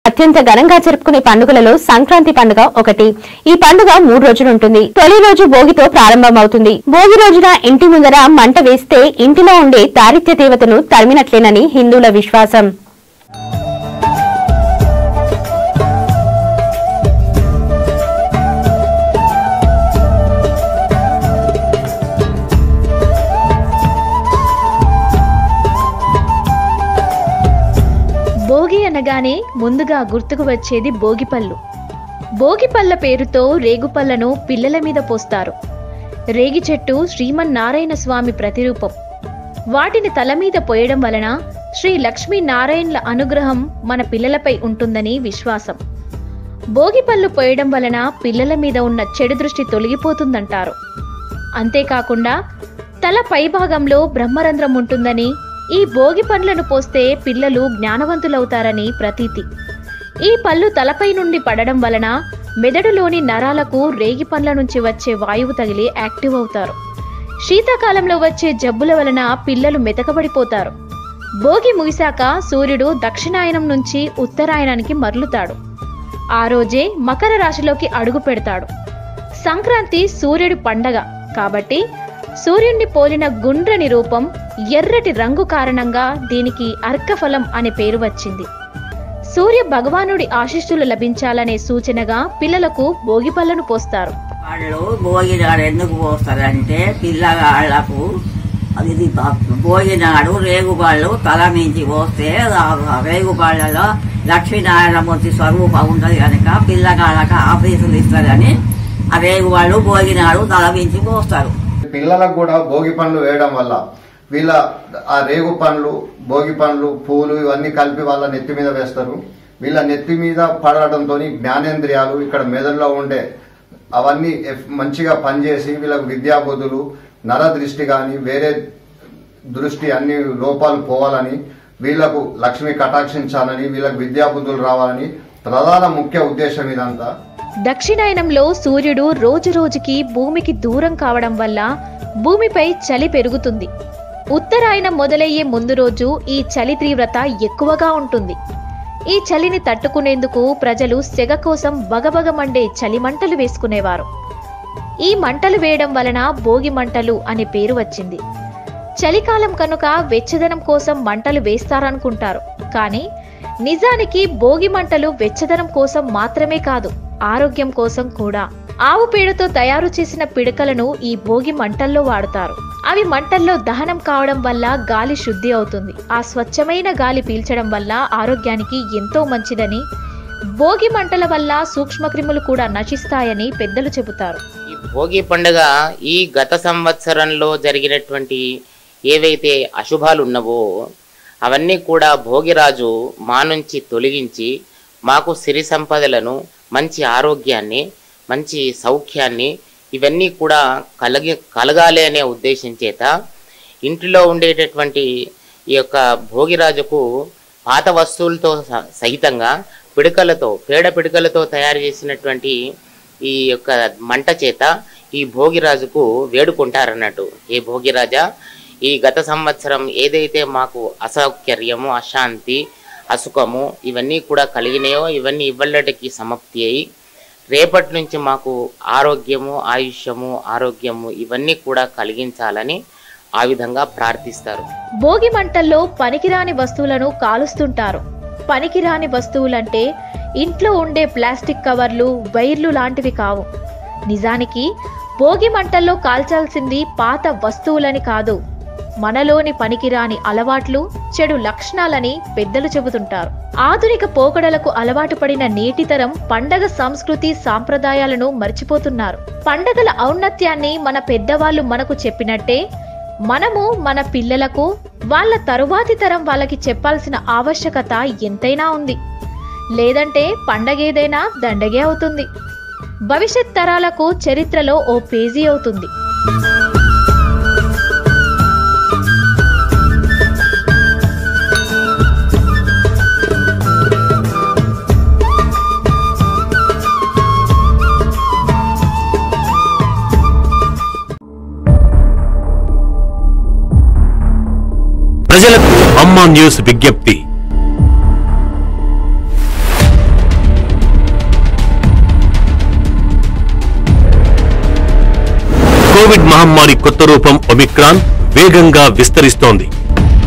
అత్యంత ఘనంగా జరుపుకునే పండుగలలో సంక్రాంతి పండుగ ఒకటి. ఈ పండుగ 3 రోజులు ఉంటుంది. తొలి రోజు భోగితో ప్రారంభమవుతుంది. భోగి రోజున ఇంటి ముందర మంట వేస్తే ఇంటిలో ఉండే దారిద్ర్య దేవతను తరిమినట్లేనని హిందువుల విశ్వాసం. భోగి అనగానే ముందుగా గుర్తుకు వచ్చేది భోగిపళ్ళు. భోగిపళ్ళ పేరుతో రేగుపళ్ళను పిల్లల మీద పోస్తారు. రేగి చెట్టు శ్రీమన్నారాయణ స్వామి ప్రతిరూపం. వాటిని తల మీద పోయడం వలన శ్రీ లక్ష్మీనారాయణల అనుగ్రహం మన పిల్లలపై ఉంటుందని విశ్వాసం. భోగిపళ్ళు పోయడం వలన పిల్లల మీద ఉన్న చెడు దృష్టి తొలగిపోతుందంటారు. అంతేకాకుండా తల పైభాగంలో బ్రహ్మరంధ్రం ఉంటుందని, ఈ భోగి పండ్లను పోస్తే పిల్లలు జ్ఞానవంతులవుతారని ప్రతీతి. ఈ పళ్ళు తలపై నుండి పడడం వలన మెదడులోని నరాలకు రేగి పండ్ల నుంచి వచ్చే వాయువు తగిలి యాక్టివ్ అవుతారు. శీతాకాలంలో వచ్చే జబ్బుల వలన పిల్లలు మెతకబడిపోతారు. భోగి ముగిశాక సూర్యుడు దక్షిణాయనం నుంచి ఉత్తరాయణానికి మరలుతాడు. ఆ రోజే మకర రాశిలోకి అడుగు పెడతాడు. సంక్రాంతి సూర్యుడి పండగ కాబట్టి సూర్యుణ్ణి పోలిన గుండ్రని రూపం, ఎర్రటి రంగు కారణంగా దీనికి అర్కఫలం అనే పేరు వచ్చింది. సూర్య భగవానుడి ఆశీస్సులు లభించాలనే సూచనగా పిల్లలకు భోగి పళ్ళను పోస్తారు. వాళ్ళు భోగినాడు ఎందుకు పోస్తారంటే పిల్లగాళ్లకు అది భోగినాడు రేగుపళ్ళు తల మించి పోస్తే రేగుపళ్ళలో లక్ష్మీనారాయణమూర్తి స్వరూపం ఉంటది కనుక పిల్లగాళ్ళకు ఆఫీసులు ఇస్తారని ఆ రేగుపళ్ళు భోగినాడు తల మించి పోస్తారు. పిల్లలకు కూడా భోగి పండ్లు వేయడం వల్ల వీళ్ళ ఆ రేగు పండ్లు, భోగి పండ్లు, పూలు ఇవన్నీ కలిపి వాళ్ళ నెత్తి మీద వేస్తారు. వీళ్ళ నెత్తి మీద పడడంతో జ్ఞానేంద్రియాలు ఇక్కడ మెదడులో ఉండే అవన్నీ మంచిగా పనిచేసి వీళ్ళకు విద్యాబుద్ధులు, నర దృష్టి కానీ వేరే దృష్టి అన్ని లోపాలు పోవాలని, వీళ్లకు లక్ష్మి కటాక్షించాలని, వీళ్ళకు విద్యాబుద్ధులు రావాలని ప్రధాన ముఖ్య ఉద్దేశం ఇదంతా. దక్షిణాయనంలో సూర్యుడు రోజు రోజుకి భూమికి దూరం కావడం వల్ల భూమిపై చలి పెరుగుతుంది. ఉత్తరాయణం మొదలయ్యే ముందు రోజు ఈ చలి తీవ్రత ఎక్కువగా ఉంటుంది. ఈ చలిని తట్టుకునేందుకు ప్రజలు సెగ కోసం బగబగ మండే చలి మంటలు వేసుకునేవారు. ఈ మంటలు వేయడం వలన భోగి మంటలు అనే పేరు వచ్చింది. చలికాలం కనుక వెచ్చదనం కోసం మంటలు వేస్తారనుకుంటారు. కానీ నిజానికి భోగి మంటలు వెచ్చదనం కోసం మాత్రమే కాదు, ఆరోగ్యం కోసం కూడా. ఆవు పేడతో తయారు చేసిన పిడకలను ఈ భోగి మంటల్లో వాడతారు. అవి మంటల్లో దహనం కావడం వల్ల గాలి శుద్ధి అవుతుంది. ఆ స్వచ్ఛమైన గాలి పీల్చడం వల్ల ఆరోగ్యానికి ఎంతో మంచిదని, భోగి మంటల వల్ల సూక్ష్మక్రిములు కూడా నశిస్తాయని పెద్దలు చెబుతారు. ఈ భోగి పండుగ ఈ గత సంవత్సరంలో జరిగినటువంటి ఏవైతే అశుభాలు ఉన్నవో అవన్నీ కూడా భోగిరాజు మా నుంచి తొలగించి మాకు సిరి సంపదలను, మంచి ఆరోగ్యాన్ని, మంచి సౌఖ్యాన్ని ఇవన్నీ కూడా కలగాలి అనే ఉద్దేశం చేత ఇంటిలో ఉండేటటువంటి ఈ యొక్క భోగిరాజుకు పాత వస్తువులతో సహితంగా పేడ పిడకలతో తయారు చేసినటువంటి ఈ యొక్క మంట చేత ఈ భోగిరాజుకు వేడుకుంటారన్నట్టు. ఏ భోగిరాజా, ఈ గత సంవత్సరం ఏదైతే మాకు అసౌకర్యము, అశాంతి, అసుఖము ఇవన్నీ కూడా కలిగినాయో ఇవన్నీ ఇవ్వళ్ళకి సమాప్తి అయి రేపటి నుంచి మాకు ఆరోగ్యము, ఆయుష్యము, ఆరోగ్యము ఇవన్నీ కూడా కలిగించాలని ఆ విధంగా ప్రార్థిస్తారు. భోగి మంటల్లో పనికిరాని వస్తువులను కాలుస్తుంటారు. పనికిరాని వస్తువులంటే ఇంట్లో ఉండే ప్లాస్టిక్ కవర్లు, వైర్లు లాంటివి కావు. నిజానికి భోగి మంటల్లో కాల్చాల్సింది పాత వస్తువులని కాదు, మనలోని పనికిరాని అలవాట్లు, చెడు లక్షణాలని పెద్దలు చెబుతుంటారు. ఆధునిక పోకడలకు అలవాటు పడిన నేటితరం పండగ సంస్కృతి సాంప్రదాయాలను మర్చిపోతున్నారు. పండగల ఔన్నత్యాన్ని మన పెద్దవాళ్ళు మనకు చెప్పినట్టే మనము మన పిల్లలకు, వాళ్ళ తరువాతి తరం వాళ్ళకి చెప్పాల్సిన ఆవశ్యకత ఎంతైనా ఉంది. లేదంటే పండగేదైనా దండగే అవుతుంది. భవిష్యత్ తరాలకు చరిత్రలో ఓ పేజీ అవుతుంది. ప్రజలకు అమ్మా న్యూస్ విజ్ఞప్తి. కోవిడ్ మహమ్మారి కొత్త రూపం ఒమిక్రాన్ వేగంగా విస్తరిస్తోంది.